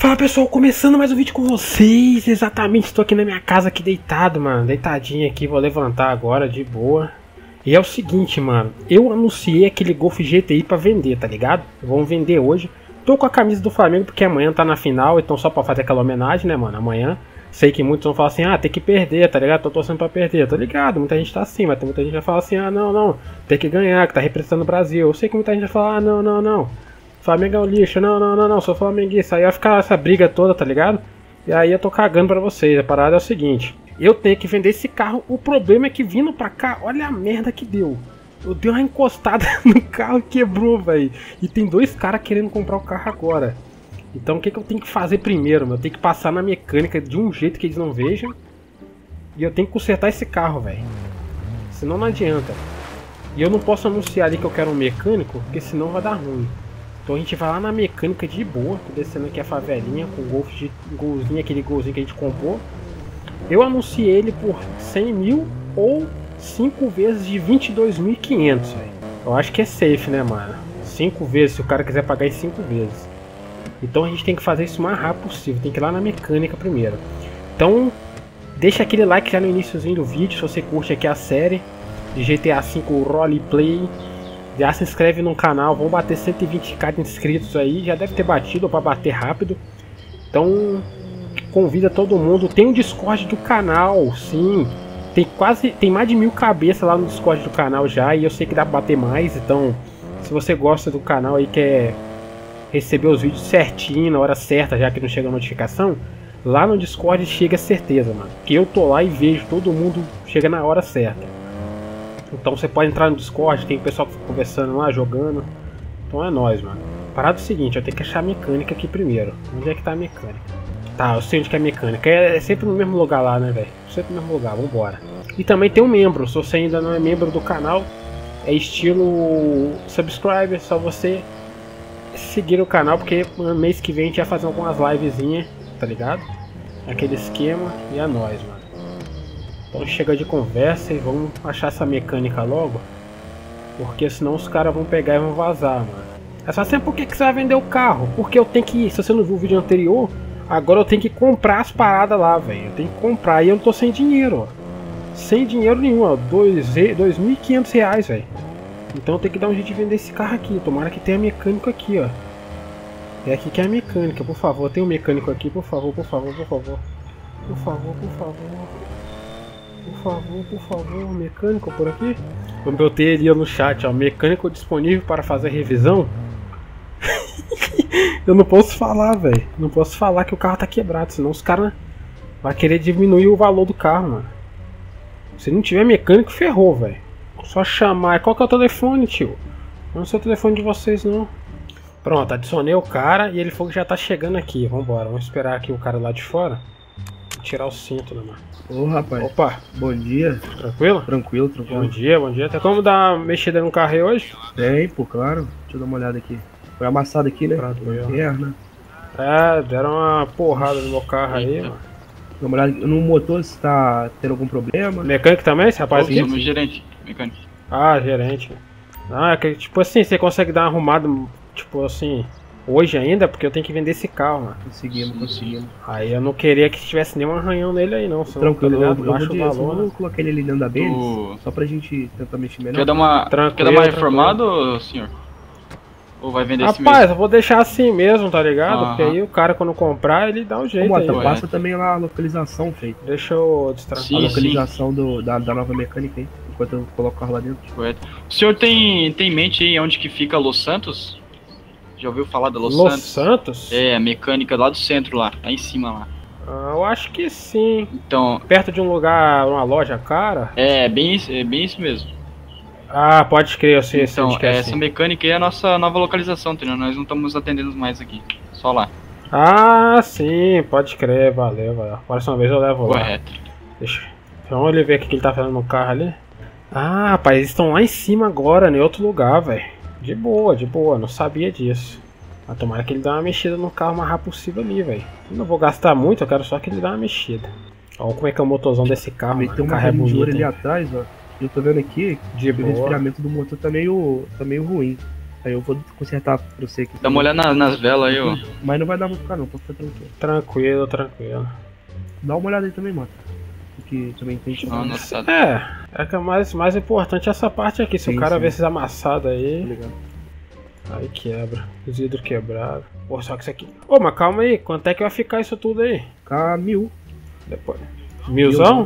Fala pessoal, começando mais um vídeo com vocês. Exatamente, estou aqui na minha casa aqui deitado, mano. Deitadinho aqui, vou levantar agora de boa. E é o seguinte, mano, eu anunciei aquele Golf GTI pra vender, tá ligado? Vamos vender hoje. Tô com a camisa do Flamengo porque amanhã tá na final, então só pra fazer aquela homenagem, né, mano? Amanhã, sei que muitos vão falar assim, ah, tem que perder, tá ligado? Tô torcendo pra perder, tá ligado? Muita gente tá assim, mas tem muita gente que vai falar assim, ah, não, tem que ganhar, que tá representando o Brasil. Eu sei que muita gente vai falar, ah, não. Flamengo é um lixo, não, sou flamenguista. Aí vai ficar essa briga toda, tá ligado? E aí eu tô cagando pra vocês. A parada é o seguinte: eu tenho que vender esse carro. O problema é que vindo pra cá, olha a merda que deu. Eu dei uma encostada no carro e quebrou, velho. E tem dois caras querendo comprar o carro agora. Então o que eu tenho que fazer primeiro, meu? Eu tenho que passar na mecânica de um jeito que eles não vejam. E eu tenho que consertar esse carro, velho. Senão não adianta. E eu não posso anunciar ali que eu quero um mecânico, porque senão vai dar ruim. Então a gente vai lá na mecânica de boa. Tô descendo aqui a favelinha com o Golf de golzinho, aquele golzinho que a gente comprou. Eu anunciei ele por 100 mil ou 5 vezes de 22.500, velho. Eu acho que é safe, né, mano? 5 vezes, se o cara quiser pagar em 5 vezes. Então a gente tem que fazer isso o mais rápido possível. Tem que ir lá na mecânica primeiro. Então deixa aquele like já no iniciozinho do vídeo, se você curte aqui a série de GTA V Roleplay. Já se inscreve no canal, vamos bater 120k de inscritos aí, já deve ter batido para bater rápido. Então convida todo mundo, tem um Discord do canal, sim, tem mais de 1000 cabeças lá no Discord do canal já, e eu sei que dá para bater mais. Então se você gosta do canal e quer receber os vídeos certinho, na hora certa, já que não chega a notificação, lá no Discord chega certeza, mano, que eu tô lá e vejo todo mundo chega na hora certa. Então você pode entrar no Discord, tem o pessoal que fica conversando lá, jogando. Então é nóis, mano. Parado é o seguinte, eu tenho que achar a mecânica aqui primeiro. Onde é que tá a mecânica? Tá, eu sei onde que é a mecânica. É sempre no mesmo lugar lá, né, velho? Sempre no mesmo lugar, vambora. E também tem um membro, se você ainda não é membro do canal, é estilo subscribe, é só você seguir o canal, porque mês que vem a gente vai fazer algumas livezinhas, tá ligado? Aquele esquema, e é nóis, mano. Então chega de conversa e vamos achar essa mecânica logo. Porque senão os caras vão pegar e vão vazar, mano. É só assim, por que você vai vender o carro? Porque eu tenho que, se você não viu o vídeo anterior, agora eu tenho que comprar as paradas lá, velho. Eu tenho que comprar e eu não tô sem dinheiro, ó. Sem dinheiro nenhum, ó. 2.500 reais, velho. Então eu tenho que dar um jeito de vender esse carro aqui. Tomara que tenha mecânico aqui, ó. É aqui que é a mecânica, por favor. Tem um mecânico aqui, por favor. Por favor, mecânico por aqui. Eu botei ali no chat, ó, mecânico disponível para fazer revisão. Eu não posso falar, velho. Não posso falar que o carro tá quebrado, senão os caras vão querer diminuir o valor do carro, mano. Se não tiver mecânico, ferrou, velho. Só chamar. Qual que é o telefone, tio? Não sei o telefone de vocês, não. Pronto, adicionei o cara e ele falou que já tá chegando aqui. Vambora, vamos esperar aqui o cara lá de fora. Tirar o cinto, né, mano? Ô, rapaz. Opa. Bom dia. Tranquilo? Tranquilo. Bom dia. Tem como dar uma mexida no carro aí hoje? Tem, pô, claro. Deixa eu dar uma olhada aqui. Foi amassado aqui, né? Perna. É, deram uma porrada no meu carro aí, mano. Dá uma olhada no motor, se tá tendo algum problema. Mecânico também, esse rapaz aqui? Somos gerente, mecânico. Ah, gerente. Ah, é que tipo assim, você consegue dar uma arrumada, tipo assim, hoje ainda, porque eu tenho que vender esse carro, mano. Conseguimos. Aí eu não queria que tivesse nenhum arranhão nele aí, não. Tranquilo, vamos colocar ele ali dentro da Benz, só pra gente tentar mexer melhor. Quer dar uma reformada, senhor? Ou vai vender esse mesmo? Rapaz, eu vou deixar assim mesmo, tá ligado? Porque aí o cara quando comprar, ele dá um jeito aí. Passa também lá a localização, feito. Deixa eu destravar a localização da nova mecânica aí, enquanto eu coloco o carro lá dentro. Correto. O senhor tem em mente aí onde que fica Los Santos? Já ouviu falar da Los Santos? É, a mecânica lá do centro, lá em cima lá. Ah, eu acho que sim. Então, perto de um lugar, uma loja cara? É bem isso mesmo. Ah, pode crer, eu sei. Então, essa mecânica aí é a nossa nova localização, entendeu? Nós não estamos atendendo mais aqui, só lá. Ah, sim, pode crer, valeu. Próxima vez eu levo lá. Correto. Vamos ver o que ele tá fazendo no carro ali. Ah, rapaz, eles estão lá em cima agora, em outro lugar, velho. De boa, não sabia disso. Mas tomara que ele dê uma mexida no carro o mais rápido possível ali, velho. Não vou gastar muito, eu quero só que ele dê uma mexida. Olha como é que é o motorzão desse carro, mano. Tem uma bonita ali atrás, ó. Eu tô vendo aqui de o resfriamento do motor tá meio ruim. Aí eu vou consertar pra você aqui. Dá uma olhada nas velas aí, ó. Mas não vai dar pra ficar não, pode ficar tranquilo. Tranquilo, tranquilo. Dá uma olhada aí também, mano. Porque também tem que... Ah, nossa. É que é mais importante essa parte aqui. Se Sim, o cara sim. ver esses amassados Tá aí, ligado? aí quebra. Os vidros quebrados. Pô, só que isso aqui... Ô, mas calma aí. Quanto é que vai ficar isso tudo aí? Ficar 1000. Depois. Milzão?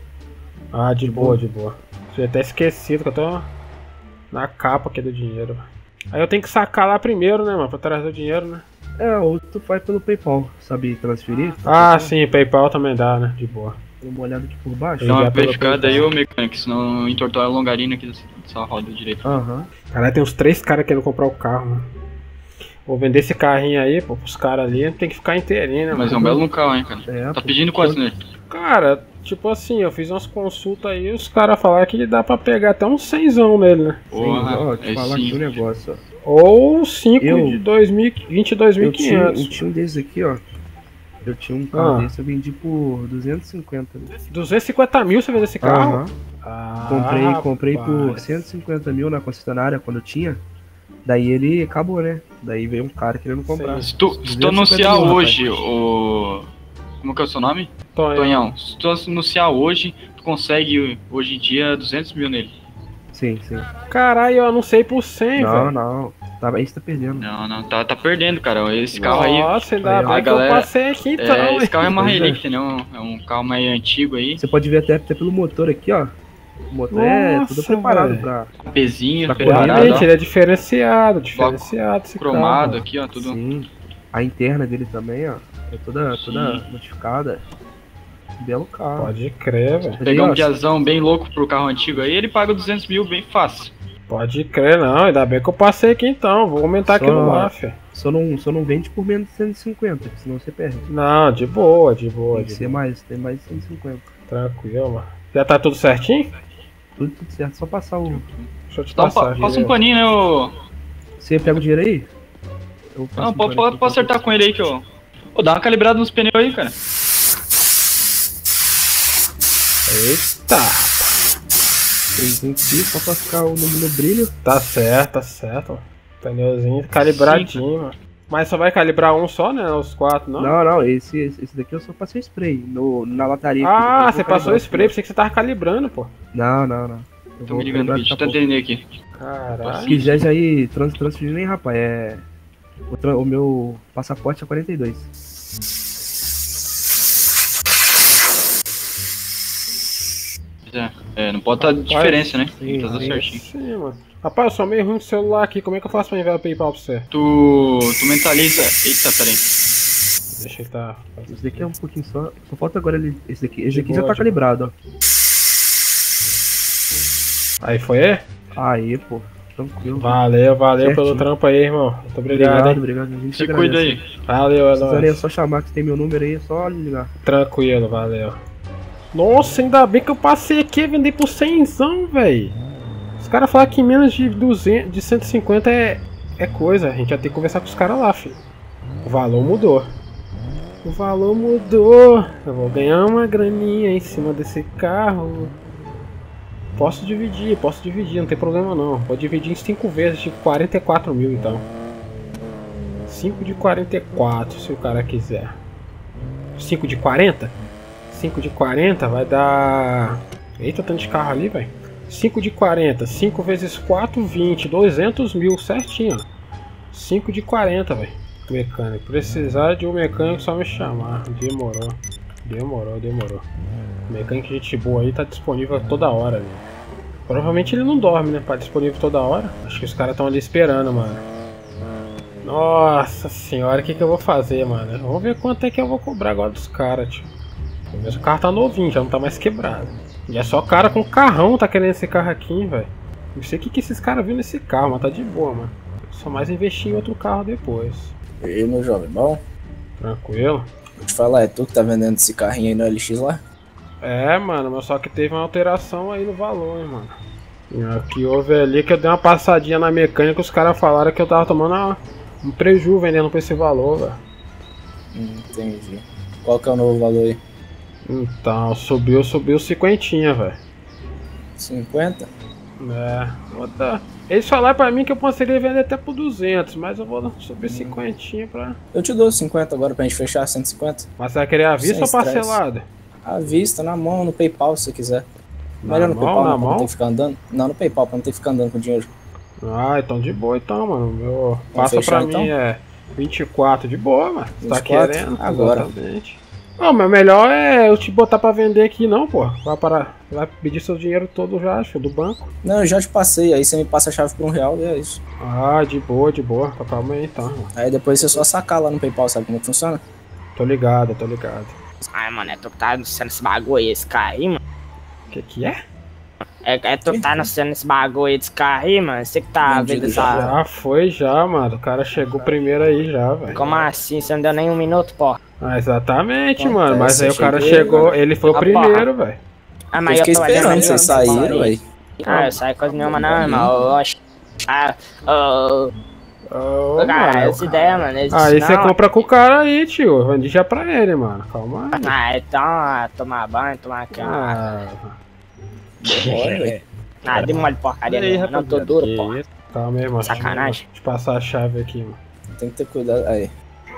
Ah, de boa, de boa. Tinha até esquecido que eu tô na capa aqui do dinheiro. Aí eu tenho que sacar lá primeiro, né, mano? Pra trazer o dinheiro, né? É, ou tu faz pelo PayPal, sabe transferir? Ah, sim, PayPal também dá, né? De boa. Dá uma olhada aqui por baixo. Dá uma Já pelo verificada aí, PayPal. ô mecânico, senão entortou a longarina aqui dessa roda direita. Aham. Caralho, tem uns 3 caras querendo comprar o carro, mano. Vou vender esse carrinho aí, pô, pros caras ali, tem que ficar inteirinho, né, Mas é um mano? belo carro, hein, cara. É, Tá pô. pedindo quanto nele? Cara, tipo assim, eu fiz umas consultas aí e os caras falaram que dá pra pegar até uns 100zão nele, né? Porra, Ó, te aí falar aqui um sim. negócio, ó. Ou 5 Eu- de 22.500. Eu tinha um desses aqui, ó. Eu tinha um carro desse, eu vendi por 250. 250 mil você vendeu esse carro? Aham. Ah, Comprei por rapaz. 150 mil na concessionária quando eu tinha. Daí ele acabou, né? Daí veio um cara querendo comprar. Se tu 250 anunciar mil, hoje o... Como que é o seu nome? Tonhão. Se tu anunciar hoje, tu consegue, hoje em dia, 200 mil nele. Sim, sim. Caralho, eu anunciei por 100, Não, velho. não. Aí você tá perdendo. Não, tá perdendo, cara. Esse carro aí... Nossa, ainda aí, ó, bem a que eu galera- passei aqui então, esse hein? carro é uma Pois é. relíquia, né? É um carro mais antigo aí. Você pode ver até pelo motor aqui, ó. O motor é tudo Nossa, preparado velho. pra... Pezinho, Tá preparado, Realmente, ó. ele é diferenciado esse Cromado carro. aqui, ó, tudo. Sim. A interna dele também, ó. É toda modificada. Belo carro. Pode crer, velho. Pegar um Aí, ó, piazão bem louco pro carro antigo aí, ele paga 200 mil bem fácil. Pode crer, não. Ainda bem que eu passei aqui então. Vou aumentar Só- aquilo lá, filho. Só não vende por menos de 150, senão você perde. Não, de boa, de boa. Tem que De ser boa. mais, tem mais de 150. Tranquilo, mano. Já tá tudo certinho? Tudo certo, só passar o... Deixa eu te Dá um passar. passa um paninho, né, ô... Você pega o dinheiro aí? Eu passo Não, um pode pano aqui, acertar com ele aí que eu... Ô, dá uma calibrada nos pneus aí, cara. Eita, Tem aqui, só pra ficar no brilho. tá certo, ó. Pneuzinho calibradinho, mano. Mas só vai calibrar um só, né? Os 4, não? Não, esse daqui eu só passei spray na lataria. Ah, aqui, você depois eu vou passou o calibrar spray, pensei que você tava calibrando, pô. Não. Eu Tô vou me ligando calibrar aqui, deixa eu daqui a pouco. atender aqui. Caralho. Se quiser já ir transferindo, hein, rapaz. O meu passaporte é 42. Não pode estar diferença, né? sim, Tá tudo sim. certinho. Sim, mano. Rapaz, eu sou meio ruim com o celular aqui. Como é que eu faço pra enviar o PayPal pra você? Tu mentaliza... Eita, peraí. Deixa ele tá. Esse daqui é um pouquinho só. Só falta agora esse daqui. Esse De daqui boa, já tá de calibrado, ó. Aí foi? Aí, pô. Tranquilo. Valeu Certinho. pelo trampo aí, irmão. Muito obrigado, hein? Obrigado. A gente Se agradece. cuida aí. Valeu, é Precisarem é nóis. só chamar que tem meu número aí, é só ligar. Tranquilo, valeu. Nossa, ainda bem que eu passei aqui e vendi por 100zão, velho. Os caras falaram que menos de 200, de 150 é coisa. A gente vai ter que conversar com os caras lá, filho. O valor mudou. O valor mudou. Eu vou ganhar uma graninha em cima desse carro. Posso dividir, não tem problema não. Vou dividir em 5 vezes de 44 mil então. 5 de 44, se o cara quiser. 5 de 40? 5 de 40 vai dar... Eita, tanto de carro ali, velho. 5 de 40, 5 vezes 4, 20, 200 mil, certinho, ó. 5 de 40, velho. Mecânico. Precisar de um mecânico, só me chamar. Demorou. O mecânico gente boa aí tá disponível toda hora, velho. Provavelmente ele não dorme, né? Tá disponível toda hora. Acho que os caras estão ali esperando, mano. Nossa senhora, o que eu vou fazer, mano? Vamos ver quanto é que eu vou cobrar agora dos caras, tio. Pelo menos o carro tá novinho, já não tá mais quebrado. E é só cara com carrão tá querendo esse carro aqui, velho. Não sei o que esses caras viram nesse carro, mas tá de boa, mano. Só mais investir em outro carro depois. E aí, meu jovem, bom? Tranquilo? Vou te falar, é tu que tá vendendo esse carrinho aí no LX lá? É, mano, mas só que teve uma alteração aí no valor, hein, mano. E aqui houve ali que eu dei uma passadinha na mecânica, os caras falaram que eu tava tomando um preju vendendo por esse valor, velho. Entendi. Qual que é o novo valor aí? Então, subiu 50, velho. 50? É, vou dar. Eles falaram pra mim que eu conseguiria vender até por 200, mas eu vou subir 50 pra... Eu te dou 50 agora pra gente fechar 150. Mas você vai querer à vista ou parcelado? À vista, na mão, no PayPal se você quiser. Melhor no PayPal, pra não ter que ficar andando. Não, no PayPal, pra não ter que ficar andando com dinheiro. Ah, então de boa então, mano. Meu... Passa pra mim, então? 24 de boa, mano. Você tá querendo? Agora. Exatamente. Não, mas melhor é eu te botar pra vender aqui não, pô. Vai pedir seu dinheiro todo já, acho, do banco. Não, eu já te passei, aí você me passa a chave por R$1 e é isso. Ah, de boa. Calma aí então. Mano. Aí depois você só sacar lá no PayPal, sabe como funciona? Tô ligado. Ai, mano, tu que tá anunciando esse bagulho aí, esse carro aí, mano. Que é? Tu que tá anunciando esse bagulho aí desse carro aí, mano. Você que tá vendo essa... Já foi, mano. O cara chegou primeiro aí já, velho. Como assim? Você não deu nem um minuto, pô? Ah, exatamente, mano. Mas aí o cara chegou, ele foi o primeiro, velho. Ah, mas eu fiquei esperando vocês saírem, velho. Ah, eu saí coisa nenhuma não, irmão. Cara, essa ideia, mano. Aí você compra com o cara aí, tio. Vende já pra ele, mano. Calma aí. Ah, então, tomar banho, tomar cama. De mole porcaria nenhuma. Não tô duro, pô. Calma aí, mano. Sacanagem. Deixa eu passar a chave aqui, mano. Tem que ter cuidado. Aí.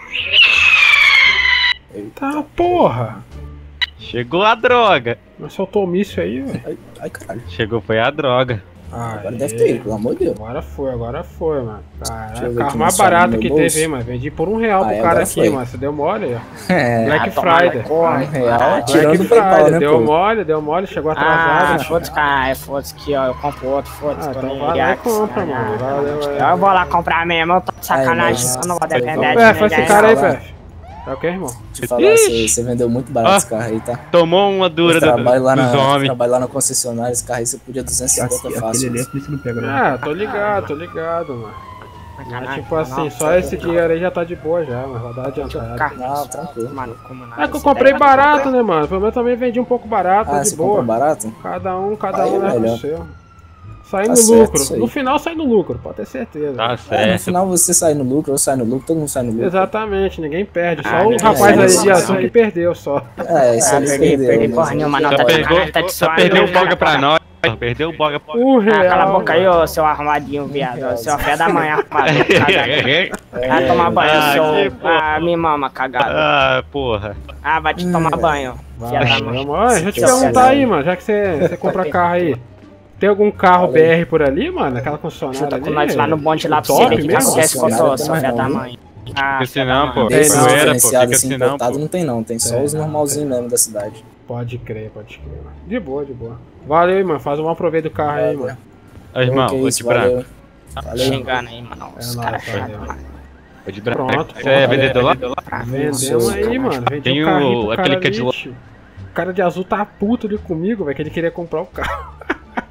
Eita porra! Chegou a droga! Mas soltou o míssil aí, velho. Ai, caralho. Chegou, foi a droga. Agora deve ter ido, pelo amor de Deus. Agora foi, mano. Caralho, o carro mais barato que teve, hein, mano. Vendi por R$1 pro cara aqui, mano. Você deu mole aí, ó. Black Friday. R$1, tirando do PayPal, né, deu mole, chegou atrasado. Foda-se, cara. Foda-se aqui, ó. Eu compro outro, foda-se. Então vai lá e compra, mano. Eu vou lá comprar mesmo, eu tô de sacanagem. Eu não vou depender de faz esse cara aí, Pef. É o que, irmão? Deixa eu falar, você vendeu muito barato esse carro aí, tá? Tomou uma dura dos homens. Trabalho lá na concessionária, esse carro aí você podia 250 fácil. Tô ligado, mano. Mas, tipo assim, só esse dinheiro aí já tá de boa já, mas vai dar adiantado. Não, tranquilo. É que eu comprei barato, né, mano? Pelo menos também vendi um pouco barato, de boa. Barato? Cada um leva o seu. Sai no lucro. No final sai no lucro, pode ter certeza. Tá certo. No final você sai no lucro, eu saio no lucro, todo mundo sai no lucro. Exatamente, ninguém perde. Só o rapaz aí de azul que perdeu só. Isso aí perdi porra nenhuma, não. Só perdeu o boga pra nós. Perdeu o boga pra cala a boca aí, ô seu arrumadinho, viado. Seu fé da manhã, arrumado. Vai tomar banho, seu. Me mama, cagado. Porra. Vai te tomar banho. Deixa eu te perguntar aí, mano, já que você compra carro aí. Tem algum carro BR por ali, mano? Aquela concessionária ali? Junta com nós lá no bonde lá pra você ver o que acontece com o seu fé da mãe. Fica assim não, pô. Diferenciado assim, importado não tem não. Tem só os normalzinhos mesmo da cidade. Pode crer. De boa. Valeu aí, mano. Faz um aproveito do carro aí, mano. Ô, irmão, vou te branco. Xingando aí, mano. Os caras chatos, mano. Vou de branco. Pronto. Você é vendedor lá? Vendemos aí, mano. Vendi um carrinho pro cara ali. O cara de azul tá puto ali comigo, velho, que ele queria comprar o carro.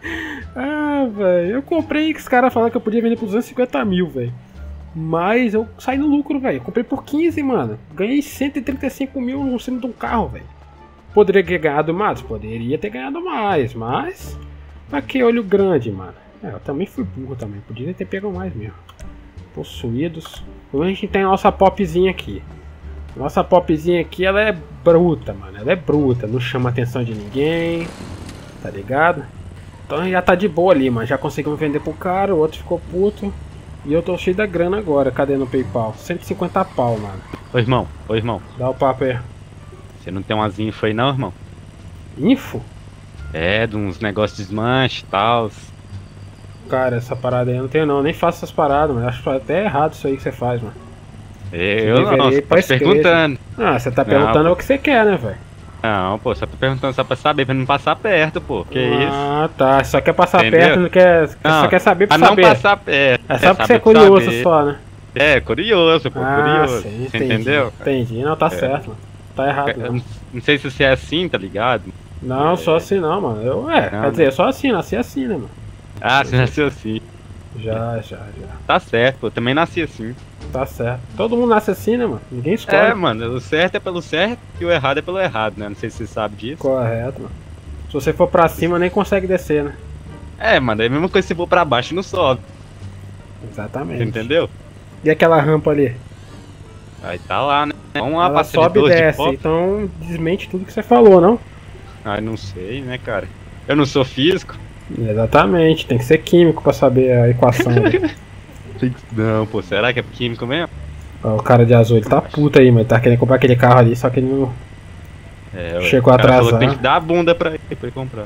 Velho, eu comprei que os caras falaram que eu podia vender por 250 mil, velho. Mas eu saí no lucro, velho. Comprei por 15, mano. Ganhei 135 mil no cima de um carro, velho. Poderia ter ganhado mais? Poderia ter ganhado mais, mas... Pra que olho grande, mano. Eu também fui burro também. Podia ter pego mais mesmo. Possuídos. Hoje a gente tem a nossa popzinha aqui. Nossa popzinha aqui, ela é bruta, mano. Ela é bruta. Não chama a atenção de ninguém. Tá ligado? Então já tá de boa ali, mano. Já conseguimos vender pro cara, o outro ficou puto. E eu tô cheio da grana agora. Cadê no PayPal? 150 pau, mano. Ô irmão. Dá o papo aí. Você não tem umas info aí não, irmão? Info? De uns negócios de desmanche e tal. Cara, essa parada aí eu não tenho não. Nem faço essas paradas, mano. Acho até errado isso aí que você faz, mano. Eu não, você tá perguntando. Você tá perguntando o que você quer, né, velho? Não, pô, só tô perguntando só pra saber, pra não passar perto, pô. Que isso? Tá. Só quer passar perto, não quer. Só quer saber pra saber. Não passar perto. É só porque você é curioso só, né? Curioso, pô, curioso. Sim, você entendeu? Entendi, não, tá certo, mano. Tá errado, não. Não sei se você é assim, tá ligado? Não, só assim não, mano. Quer dizer, só assim, nasci assim, né, mano? Você nasceu assim. Já. Tá certo, pô, também nasci assim. Tá certo. Todo mundo nasce assim, né, mano? Ninguém escolhe. Mano, o certo é pelo certo e o errado é pelo errado, né? Não sei se você sabe disso. Correto, mano. Se você for pra cima, nem consegue descer, né? Mano, é a mesma coisa se for pra baixo não sobe. Exatamente. Você entendeu? E aquela rampa ali? Aí tá lá, né? Vamos lá, ela sobe e desce, então desmente tudo que você falou, não? Não sei, né, cara? Eu não sou físico. Exatamente, tem que ser químico pra saber a equação. Não, pô, será que é químico mesmo? Ó, o cara de azul, ele tá puto aí, mas ele tá querendo comprar aquele carro ali, só que ele não chegou atrasado. Tem que dar a bunda pra ele comprar.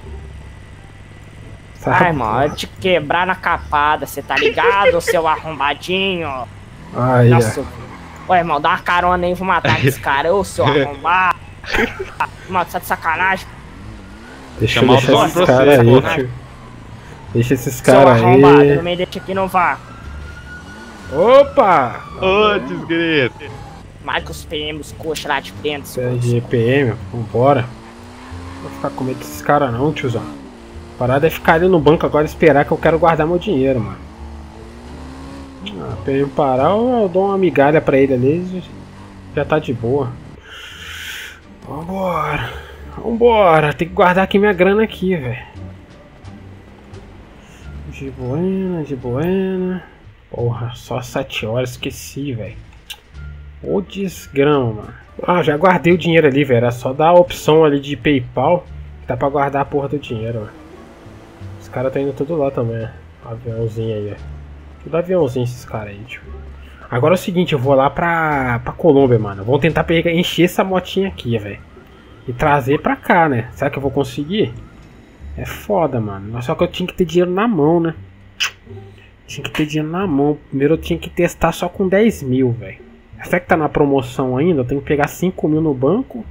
Ai, mano, eu te quebrar na capada, você tá ligado, seu arrombadinho? Ai, nossa. Ô, irmão, dá uma carona aí, vou matar esse cara, ô, seu arrombado. Mano, tá de sacanagem? Deixa esses caras aí, tio. Deixa esses caras aí. Não me deixa aqui no vácuo. Opa! Ô, desgrito. Mais que os PM, os coxas lá de dentro. GPM, vambora. Não vou ficar com medo desses caras não, tiozão. A parada é ficar ali no banco agora e esperar que eu quero guardar meu dinheiro, mano. Pra ele parar, eu dou uma migalha pra ele ali, já tá de boa. Vambora. Vambora, tem que guardar aqui minha grana aqui, velho. De buena, de buena. Porra, só 7 horas, esqueci, velho. Ô desgrama, mano. Ah, já guardei o dinheiro ali, velho. Era só dar a opção ali de PayPal. Dá pra guardar a porra do dinheiro, mano. Os caras tá indo tudo lá também, aviãozinho aí, ó. Tudo aviãozinho esses caras aí, tipo. Agora é o seguinte, eu vou lá pra Colômbia, mano. Vou tentar encher essa motinha aqui, velho. E trazer pra cá, né? Será que eu vou conseguir? É foda, mano. Mas só que eu tinha que ter dinheiro na mão, né? Tinha que ter dinheiro na mão. Primeiro eu tinha que testar só com 10 mil, velho. Será que tá na promoção ainda? Eu tenho que pegar 5 mil no banco.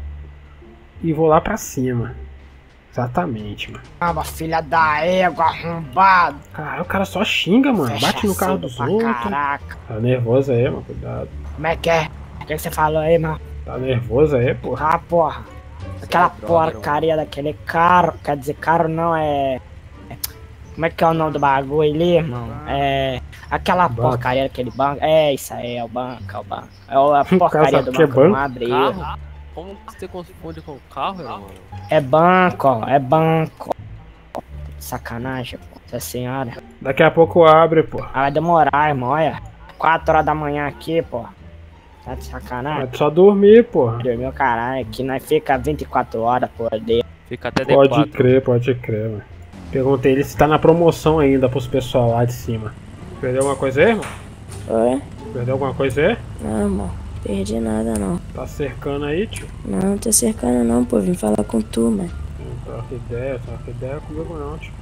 E vou lá pra cima. Exatamente, mano. Ah, filha da égua, arrombado. Caralho, o cara só xinga, mano. Fecha bate no carro dos outros. Caraca. Tá nervoso aí, mano. Cuidado. Como é que é? O que você falou aí, mano? Tá nervoso aí, porra? Ah, porra. Aquela porcaria daquele carro. Quer dizer, carro não é... Como é que é o nome do bagulho ali, irmão? É... Aquela porcaria daquele banco. É, isso aí, é o banco, é o banco. É a porcaria do banco, não abre. Como você confunde com o carro, irmão? É banco, ó, é banco. Sacanagem, pô, essa senhora. Daqui a pouco abre, pô. Ah, vai demorar, irmão, olha. 4 horas da manhã aqui, pô. Tá de sacanagem? É só dormir, pô. Dormir o caralho, aqui nós fica 24 horas por dia. Fica até D4. Pode crer, mano. Perguntei ele se tá na promoção ainda pros pessoal lá de cima. Perdeu alguma coisa aí, irmão? Oi? Perdeu alguma coisa aí? Não, irmão. Perdi nada, não. Tá cercando aí, tio? Não tô cercando não, pô. Vim falar com tu, mano. Troca ideia comigo não, tio.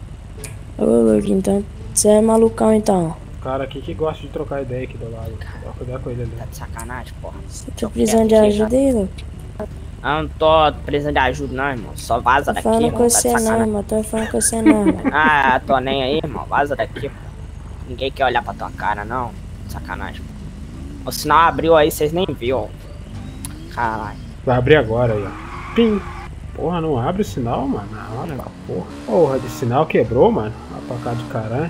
Ô, louco, então você é malucão, então. Cara aqui que gosta de trocar ideia aqui do lado. Troca ideia com ele ali. Tá de sacanagem, porra. Você tá precisando de ajuda aí, louco? Eu não tô precisando de ajuda não, irmão. Só vaza daqui, irmão. Tô falando com você não, irmão. Tô falando com você não, mano. Ah, tô nem aí, irmão. Vaza daqui, pô. Ninguém quer olhar pra tua cara, não. Sacanagem, pô. O sinal abriu aí, vocês nem viram. Caralho. Vai abrir agora aí, ó. Pim. Porra, não abre o sinal, mano. Olha, porra. Porra, de sinal quebrou, mano. Pra cá de caralho.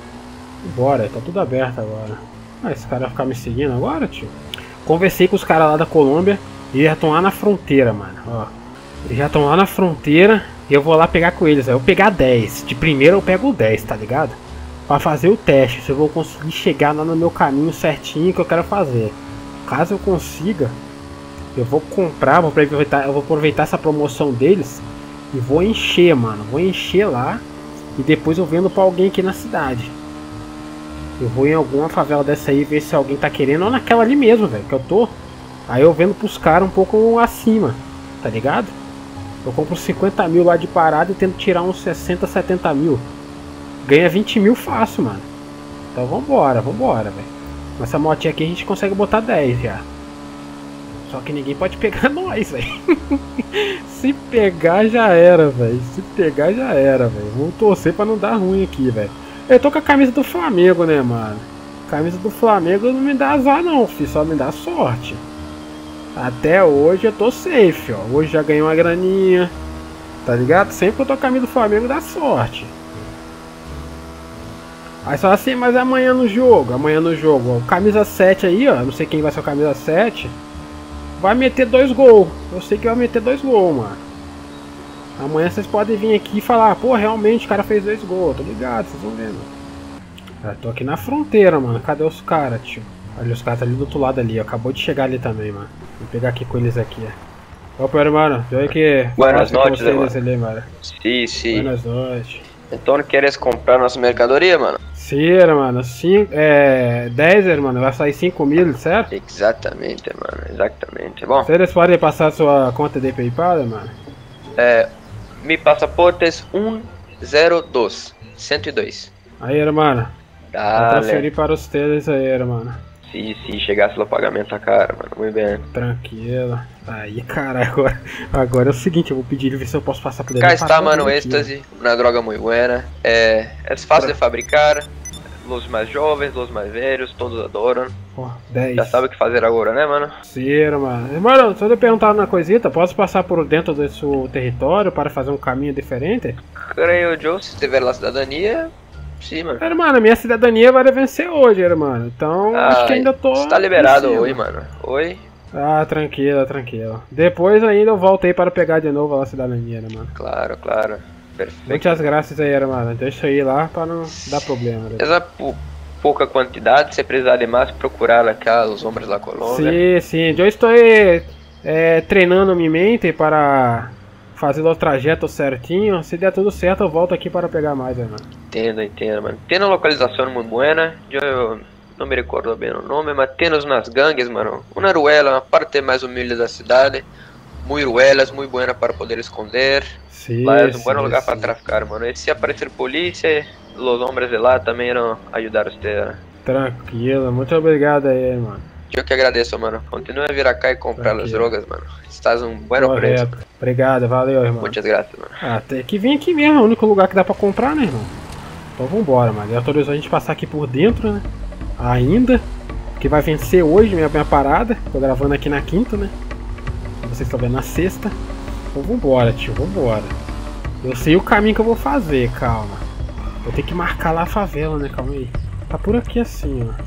Bora, tá tudo aberto agora. Ah, esse cara vai ficar me seguindo agora, tio? Conversei com os caras lá da Colômbia. E eles já estão lá na fronteira, mano. Ó. Eles já estão lá na fronteira. E eu vou lá pegar com eles. Aí eu vou pegar 10. De primeiro eu pego 10, tá ligado? Pra fazer o teste, se eu vou conseguir chegar lá no meu caminho certinho que eu quero fazer. Caso eu consiga, eu vou comprar, eu vou aproveitar essa promoção deles e vou encher, mano. Vou encher lá e depois eu vendo pra alguém aqui na cidade. Eu vou em alguma favela dessa aí ver se alguém tá querendo, ou naquela ali mesmo, velho, que eu tô. Aí eu vendo pros caras um pouco acima, tá ligado? Eu compro 50 mil lá de parada e tento tirar uns 60, 70 mil. Ganha 20 mil fácil, mano. Então vambora, velho. Nessa motinha aqui a gente consegue botar 10 já. Só que ninguém pode pegar nós, velho. Se pegar já era, velho. Se pegar já era, velho. Vamos torcer pra não dar ruim aqui, velho. Eu tô com a camisa do Flamengo, né, mano? Camisa do Flamengo não me dá azar não, filho. Só me dá sorte. Até hoje eu tô safe, ó. Hoje já ganhei uma graninha. Tá ligado? Sempre que eu tô com a camisa do Flamengo dá sorte. Aí só assim, mas amanhã no jogo, ó, camisa 7 aí, ó, não sei quem vai ser o camisa 7, vai meter 2 gols, eu sei que vai meter 2 gols, mano. Amanhã vocês podem vir aqui e falar, pô, realmente o cara fez 2 gols, tô ligado, vocês vão ver, mano. Eu tô aqui na fronteira, mano, cadê os caras, tio? Olha, os caras tá ali do outro lado ali, ó, acabou de chegar ali também, mano. Vou pegar aqui com eles aqui, ó. Opa, hermano, eu que... Buenas noches, hermano. Ali, mano. Sí. Buenas noches. Então queres comprar nossa mercadoria, mano? Sim, hermano. 10, hermano. Vai sair 5 mil, certo? Exatamente, mano. Exatamente. Bom. Vocês podem passar sua conta de PayPal, hermano? Mi passaporte é 102. Aí, hermano. Vou transferir para os teles aí, hermano. Se chegasse o pagamento a cara, mano, muito bem. Tranquilo. Aí, cara, agora é o seguinte, eu vou pedir ele ver se eu posso passar por ele. Cá está, mano, êxtase, uma droga muito buena. É fácil de fabricar. Os mais jovens, os mais velhos, todos adoram. 10. Já sabe o que fazer agora, né, mano? Sim, mano. Mano, só de perguntar uma coisita, posso passar por dentro do seu território para fazer um caminho diferente? Creio eu, se tiver lá cidadania... Sim, mano. Hermano, minha cidadania vai vencer hoje, hermano. Então, acho que ainda tô... Está liberado hoje, mano. Oi? Ah, tranquilo. Depois ainda eu volto aí para pegar de novo a cidadania, né, mano? Claro. Perfeito. Muitas graças aí, hermano. Deixa eu ir lá para não dar problema. Né? Essa pouca quantidade, se precisar de mais, procurar aqui os homens da Colômbia. Sim. Eu estou treinando minha mente para... fazer o trajeto certinho, se der tudo certo eu volto aqui para pegar mais, mano. Entendo, mano. Tem uma localização muito boa, eu não me recordo bem o nome, mas tem umas gangues, mano. Uma ruela, uma parte mais humilde da cidade, muito ruelas, muito boa para poder esconder. Sim, lá é um bom lugar para traficar, mano. E se aparecer polícia, os homens de lá também irão ajudar você. Tranquilo, muito obrigado aí, mano. Eu que agradeço, mano. Continue a vir cá e comprar as drogas, mano. Estás um bom preço. Obrigado, valeu, irmão. Muitas graças, mano. Tem que vir aqui mesmo, é o único lugar que dá pra comprar, né, irmão? Então vambora, mano. Ele autorizou a gente passar aqui por dentro, né? Ainda. Que vai vencer hoje minha parada. Tô gravando aqui na quinta, né? Vocês estão vendo na sexta. Então vambora, tio, vambora. Eu sei o caminho que eu vou fazer, calma. Vou ter que marcar lá a favela, né? Calma aí. Tá por aqui assim, ó.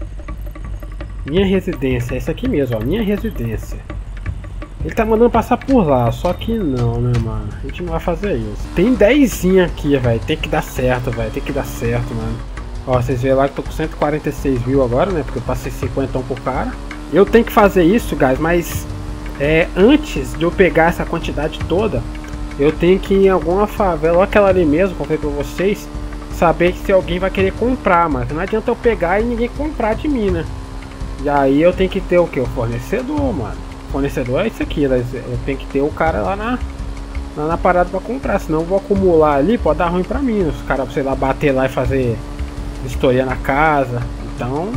Minha residência, é isso aqui mesmo, ó, minha residência. Ele tá mandando passar por lá, só que não, né, mano? A gente não vai fazer isso. Tem 10 aqui, velho, tem que dar certo, velho, mano. Ó, vocês veem lá que eu tô com 146 mil agora, né, porque eu passei 50 por cara. Eu tenho que fazer isso, guys, mas antes de eu pegar essa quantidade toda, eu tenho que ir em alguma favela, ou aquela ali mesmo, comprei pra vocês, saber se alguém vai querer comprar, mas não adianta eu pegar e ninguém comprar de mim, né? E aí eu tenho que ter o que? O fornecedor, mano. O fornecedor é isso aqui, eu tenho que ter o cara lá na parada pra comprar, senão eu vou acumular ali, pode dar ruim pra mim. Os caras, sei lá, bater lá e fazer vistoria na casa. Então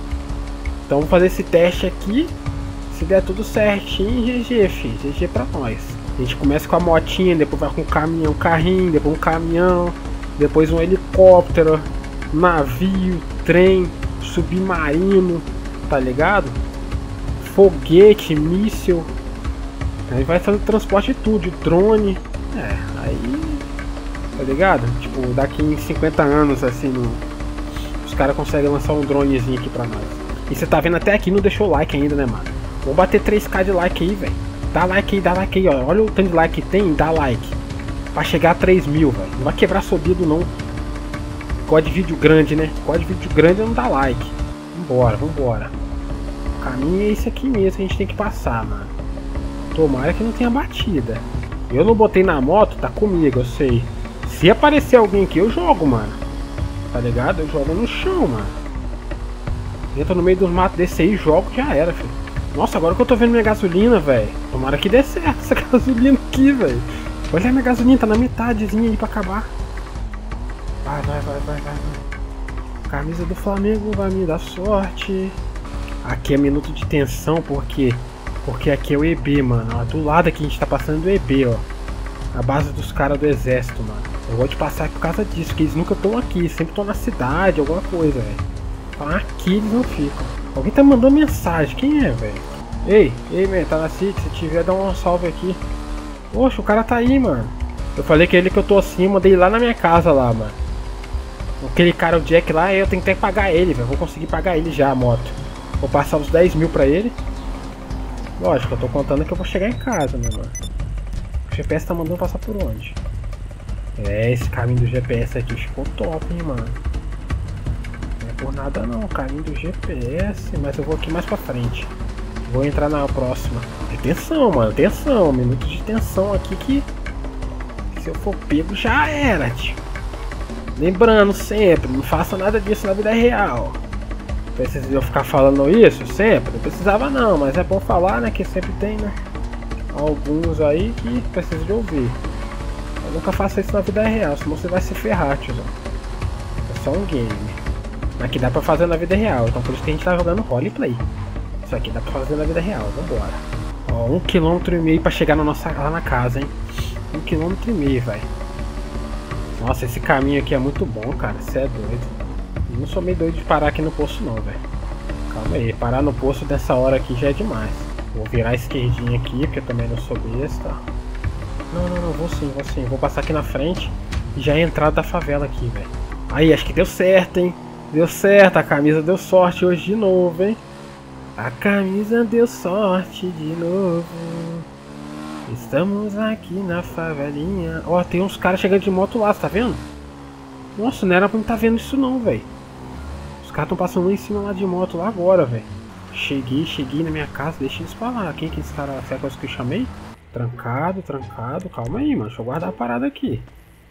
vou fazer esse teste aqui. Se der tudo certinho, GG, filho. GG pra nós. A gente começa com a motinha, depois vai com um carrinho, depois um caminhão, depois um helicóptero, navio, trem, submarino. Tá ligado? Foguete, míssil. Aí vai fazer transporte de tudo, drone. Aí. Tá ligado? Tipo, daqui em 50 anos, assim, os caras conseguem lançar um dronezinho aqui pra nós. E você tá vendo até aqui, não deixou o like ainda, né, mano? Vamos bater 3k de like aí, velho. Dá like aí, ó. Olha o tanto de like que tem, dá like. Pra chegar a 3 mil, velho. Não vai quebrar seu dedo, não. Gosta de vídeo grande, né? Gosta de vídeo grande não dá like. Vambora. O caminho é esse aqui mesmo que a gente tem que passar, mano. Tomara que não tenha batida. Eu não botei na moto, tá comigo, eu sei. Se aparecer alguém aqui, eu jogo, mano. Tá ligado? Eu jogo no chão, mano. Entra no meio dos matos desse aí e jogo, já era, filho. Nossa, agora que eu tô vendo minha gasolina, velho. Tomara que dê certo essa gasolina aqui, velho. Olha a minha gasolina, tá na metadezinha aí pra acabar. Vai. Camisa do Flamengo vai me dar sorte. Aqui é minuto de tensão, porque aqui é o EB, mano. Ó, do lado aqui a gente tá passando do EB, ó. A base dos caras do exército, mano. Eu vou te passar por causa disso, que eles nunca estão aqui, sempre estão na cidade, alguma coisa, velho. Então aqui eles não ficam. Alguém tá mandando mensagem, quem é, velho? Ei, man, tá na City, se tiver, dá um salve aqui. Poxa, o cara tá aí, mano. Eu falei que ele que eu tô assim, mandei lá na minha casa lá, mano. Aquele cara, o Jack lá, eu tenho que pagar ele, velho. Vou conseguir pagar ele já, a moto. Vou passar os 10 mil pra ele. Lógico, eu tô contando que eu vou chegar em casa, né, mano? O GPS tá mandando passar por onde? Esse caminho do GPS aqui ficou top, hein, mano. Não é por nada não, o caminho do GPS. Mas eu vou aqui mais pra frente. Vou entrar na próxima. Tensão, mano, tensão. Minuto de tensão aqui que... Se eu for pego, já era, tio. Lembrando sempre, não faça nada disso na vida real. Precisa eu ficar falando isso sempre? Não precisava não, mas é bom falar, né? Que sempre tem, né? Alguns aí que precisam de ouvir. Eu nunca faça isso na vida real, senão você vai se ferrar, tiozão. É só um game. Mas que dá pra fazer na vida real, então por isso que a gente tá jogando roleplay. Isso aqui dá pra fazer na vida real, vambora. Ó, 1,5 km pra chegar lá na casa, hein? 1,5 km, velho. Nossa, esse caminho aqui é muito bom, cara. Você é doido. Eu não sou meio doido de parar aqui no posto não, velho. Calma aí, parar no posto dessa hora aqui já é demais. Vou virar a esquerdinha aqui, porque eu também não sou besta. Não, vou sim. Vou passar aqui na frente e já é a entrada da favela aqui, velho. Aí, acho que deu certo, hein? Deu certo, a camisa deu sorte hoje de novo, hein? A camisa deu sorte de novo. Estamos aqui na favelinha. Ó, tem uns caras chegando de moto lá, você tá vendo? Nossa, não era pra não tá vendo isso não, velho. Os caras tão passando lá em cima lá de moto lá agora, velho. Cheguei na minha casa, deixa eles pra lá. Quem que esse cara, foi a coisa que eu chamei? Trancado. Calma aí, mano. Deixa eu guardar a parada aqui.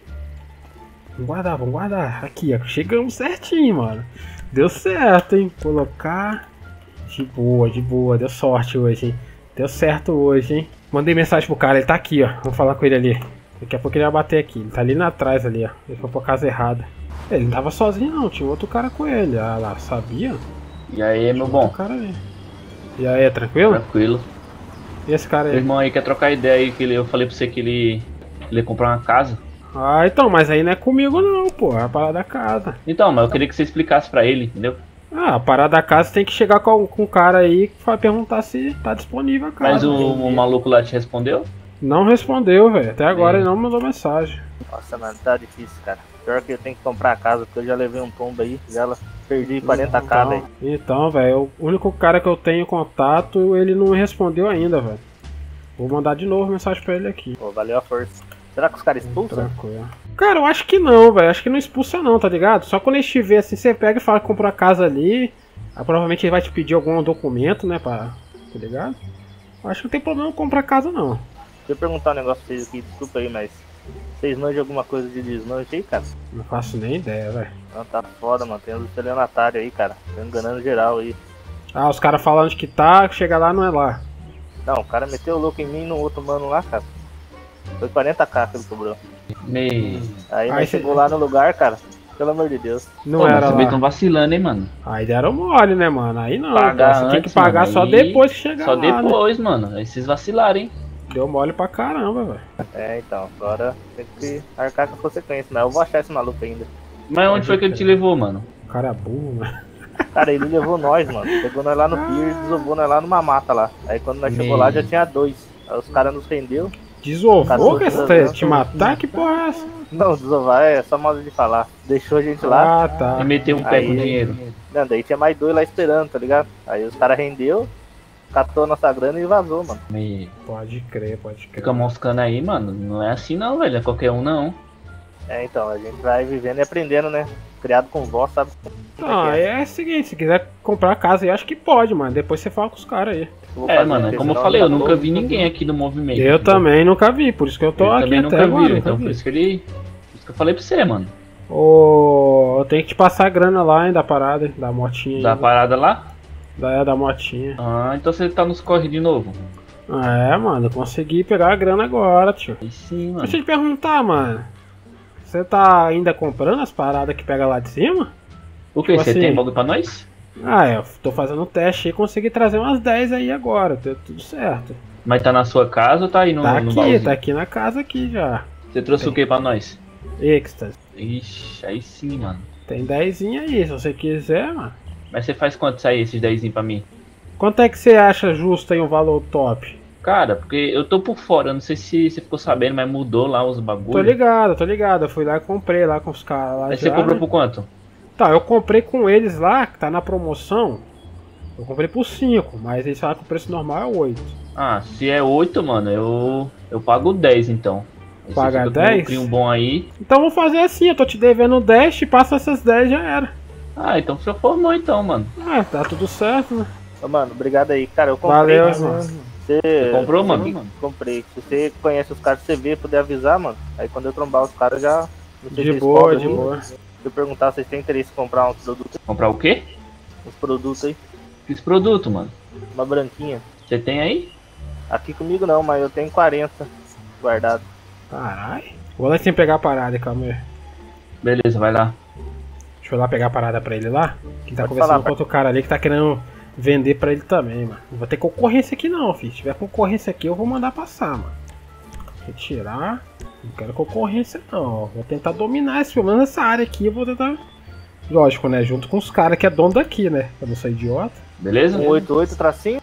Vamos guardar. Aqui, ó. Chegamos certinho, mano. Deu certo, hein? Colocar. De boa. Deu sorte hoje, hein? Deu certo hoje, hein? Mandei mensagem pro cara, ele tá aqui, ó. Vamos falar com ele ali. Daqui a pouco ele vai bater aqui. Ele tá ali atrás ali, ó. Ele foi pra casa errada. Ele não tava sozinho não, tinha outro cara com ele. Ah lá, sabia? E aí, meu bom? Cara aí. E aí, tranquilo? Tranquilo. E esse cara aí? Meu irmão aí quer trocar ideia aí, que eu falei pra você que ele ia comprar uma casa. Ah, então, mas aí não é comigo não, pô. É a parada da casa. Então, mas eu queria que você explicasse pra ele, entendeu? Ah, a parada da casa tem que chegar com o cara aí que vai perguntar se tá disponível a casa. Mas o maluco lá te respondeu? Não respondeu, velho. Até agora ele não mandou mensagem. Nossa, mano, tá difícil, cara. Pior que eu tenho que comprar a casa, porque eu já levei um tombo aí, já perdi 40k aí. Então, velho, o único cara que eu tenho contato, ele não respondeu ainda, velho. Vou mandar de novo mensagem pra ele aqui. Pô, valeu a força. Será que os caras expulsam? Tranquilo. Cara, eu acho que não, velho. Acho que não expulsa não, tá ligado? Só quando ele estiver assim, você pega e fala que comprou a casa ali. Aí provavelmente ele vai te pedir algum documento, né, tá ligado? Acho que não tem problema comprar casa não. Deixa eu perguntar um negócio pra vocês aqui, desculpa aí, mas vocês manjam alguma coisa de desmanche aí, cara? Não faço nem ideia, velho. Não, tá foda, mano. Tem uns estelionatários aí, cara. Tô enganando geral aí. Ah, os caras falando que tá, chega lá não é lá. Não, o cara meteu o louco em mim e no outro mano lá, cara. Foi 40k que ele cobrou. Aí nós chegou lá no lugar, cara. Pelo amor de Deus. Não era lá. Vocês tão vacilando, hein, mano. Aí deram mole, né, mano? Aí não. Pagar você antes, tem que pagar mano, só depois que chegar só lá. Só depois, né, mano. Aí vocês vacilaram, hein. Deu mole pra caramba, velho. É, então. Agora tem que arcar com a consequência, mas eu vou achar esse maluco ainda. Mas onde foi que ele te levou, mano? O cara é burro, mano. Cara, ele levou nós, mano. Pegou nós lá no pier e desovou nós lá numa mata lá. Aí quando nós chegou lá já tinha 2. Aí os caras nos rendeu. Desovou? Te matar? Que porra é essa? Não, desovar é só modo de falar. Deixou a gente lá. Ah, tá. E meteu um pé com dinheiro. Não, daí tinha mais 2 lá esperando, tá ligado? Aí os caras rendeu, catou a nossa grana e vazou, mano. Pode crer. Fica moscando aí, mano. Não é assim não, velho. É qualquer um não. É, então, a gente vai vivendo e aprendendo, né? Criado com vó, sabe? Não, é o seguinte, se quiser comprar a casa, eu acho que pode, mano. Depois você fala com os caras aí. É, mano, como eu falei, eu nunca vi ninguém aqui no movimento. Eu também nunca vi, por isso que eu tô aqui também até nunca agora. Vi, então por isso que eu falei pra você, mano. Eu tenho que te passar a grana lá, hein, da parada, hein, da motinha. Da parada lá? Da motinha. Ah, então você tá nos corre de novo. É, mano, eu consegui pegar a grana agora, tio. Aí sim, mano. Deixa eu te perguntar, mano. Você tá ainda comprando as paradas que pega lá de cima? O que? Você tem bagulho pra nós? Ah, eu tô fazendo um teste e consegui trazer umas 10 aí agora, deu tudo certo. Mas tá na sua casa ou tá aí no baúzinho? Tá aqui na casa aqui já. Você trouxe o que pra nós? Êxtase. Ixi, aí sim, mano. Tem 10 aí, se você quiser, mano. Mas você faz quanto sair esses 10 pra mim? Quanto é que você acha justo aí um valor top? Cara, porque eu tô por fora, não sei se você ficou sabendo, mas mudou lá os bagulhos. Tô ligado. Eu fui lá e comprei lá com os caras lá. Mas já, você comprou, né? Por quanto? Tá, eu comprei com eles lá, que tá na promoção. Eu comprei por 5, mas eles falaram que o preço normal é 8. Ah, se é 8, mano, eu pago 10 então. Paga 10? Um bom aí. Então vou fazer assim, eu tô te devendo 10, te passo essas 10 já era. Ah, então você formou então, mano. Ah, tá tudo certo, né? Ô, mano, obrigado aí, cara, eu comprei. Valeu, mano. Você comprou, mano? Comprei. Se você conhece os caras do CV, puder avisar, mano. Aí quando eu trombar os caras, já De boa, de boa. Se eu perguntar, vocês têm interesse em comprar uns produtos? Comprar o quê? Uns produtos aí. Que produto, mano? Uma branquinha. Você tem aí? Aqui comigo não, mas eu tenho 40 guardado. Caralho. Vou lá sem pegar a parada, calma aí. Beleza, vai lá. Deixa eu lá pegar a parada pra ele lá. Que tá conversando com outro cara ali que tá querendo vender pra ele também, mano. Não vou ter concorrência aqui não, filho. Se tiver concorrência aqui eu vou mandar passar, mano. Retirar. Não quero concorrência não. Vou tentar dominar pelo menos essa área aqui. Eu vou tentar. Lógico, né? Junto com os caras que é dono daqui, né? Pra não ser idiota. Beleza? 188 tracinho?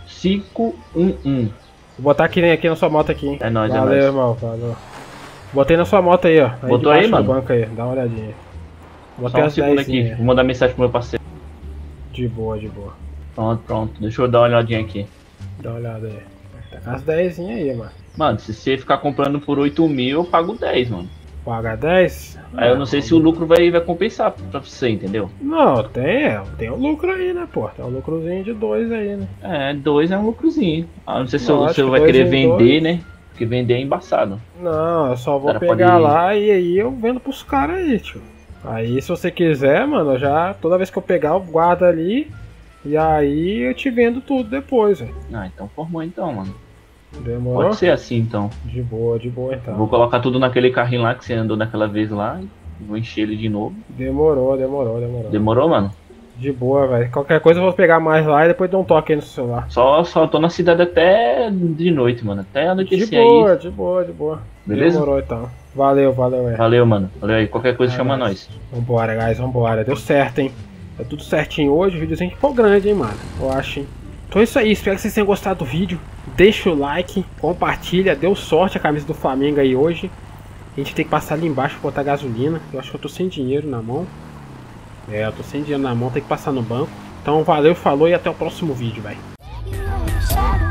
511. Vou botar aqui na sua moto aqui, hein? É nóis, valeu, é nóis. Irmão, valeu. Botei na sua moto aí, ó. Aí botou aí, mano? banco aí, dá uma olhadinha. Botei só um segundo aqui, vou mandar mensagem pro meu parceiro. De boa, de boa. Pronto. Deixa eu dar uma olhadinha aqui. Dá uma olhada aí. Tá com as 10 aí, mano. Mano, se você ficar comprando por 8 mil, eu pago 10, mano. Paga 10? Aí eu não sei se o lucro vai compensar pra você, entendeu? Não, tem um lucro aí, né, pô? Tem um lucrozinho de 2 aí, né? É, 2 é um lucrozinho. Ah, não sei se você vai querer vender, né? Porque vender é embaçado. Não, eu só vou pegar lá e aí eu vendo pros caras aí, tio. Aí se você quiser, mano, eu já toda vez que eu pegar eu guardo ali. E aí eu te vendo tudo depois, velho. Ah, então formou então, mano. Demorou? Pode ser assim então. De boa então. Vou colocar tudo naquele carrinho lá que você andou naquela vez lá. Vou encher ele de novo. Demorou. Demorou, mano? De boa, velho. Qualquer coisa eu vou pegar mais lá e depois dou um toque aí no celular. Só tô na cidade até de noite, mano. Até anoitecer aí. De boa. Beleza? Demorou então. Valeu, velho. Valeu, mano. Valeu aí. Qualquer coisa chama nós. Vambora, guys, vambora. Deu certo, hein? Tá tudo certinho hoje. O videozinho ficou grande, hein, mano. Eu acho, hein? Então é isso aí. Espero que vocês tenham gostado do vídeo. Deixa o like, compartilha. Deu sorte a camisa do Flamengo aí hoje. A gente tem que passar ali embaixo pra botar gasolina. Eu acho que eu tô sem dinheiro na mão. Eu tô sem dinheiro na mão, tem que passar no banco. Então valeu, falou e até o próximo vídeo, velho.